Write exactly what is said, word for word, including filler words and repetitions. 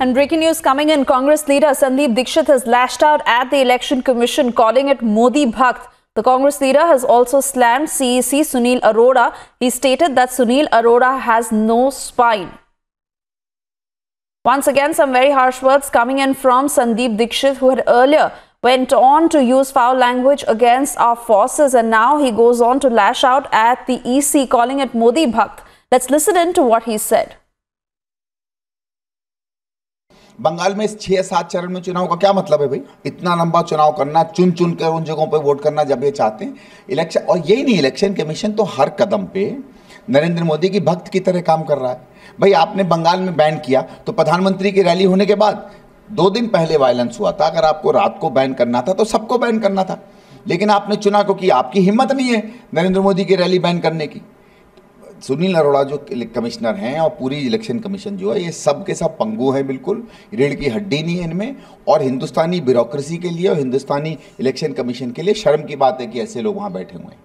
And breaking news coming in, Congress leader Sandeep Dikshit has lashed out at the Election Commission, calling it Modi Bhakt. The Congress leader has also slammed C E C Sunil Arora. He stated that Sunil Arora has no spine. Once again, some very harsh words coming in from Sandeep Dikshit, who had earlier went on to use foul language against our forces, and now he goes on to lash out at the E C, calling it Modi Bhakt. Let's listen in to what he said. Bengal में छह सात चरण में चुनाव का क्या मतलब है भाई? इतना लंबा चुनाव करना, चुन चुन कर उन जगहों पे वोट करना जब ये चाहते हैं इलेक्शन। और यही नहीं, इलेक्शन कमीशन तो हर कदम पे नरेंद्र मोदी की भक्त की तरह काम कर रहा है। भाई आपने बंगाल में बैन किया तो प्रधानमंत्री की रैली होने के बाद दो दिन पहले वायलेंस हुआ था। अगर आपको रात को बैन करना था तो सबको बैन करना था, लेकिन आपने चुना क्योंकि आपकी हिम्मत नहीं है नरेंद्र मोदी की रैली बैन करने की। सुनील अरोड़ा जो कमिश्नर हैं और पूरी इलेक्शन कमीशन जो है, ये सब के सब पंगु हैं, बिल्कुल रीढ़ की हड्डी नहीं है इनमें। और हिंदुस्तानी ब्यूरोक्रेसी के लिए और हिंदुस्तानी इलेक्शन कमीशन के लिए शर्म की बात है कि ऐसे लोग वहाँ बैठे हुए हैं।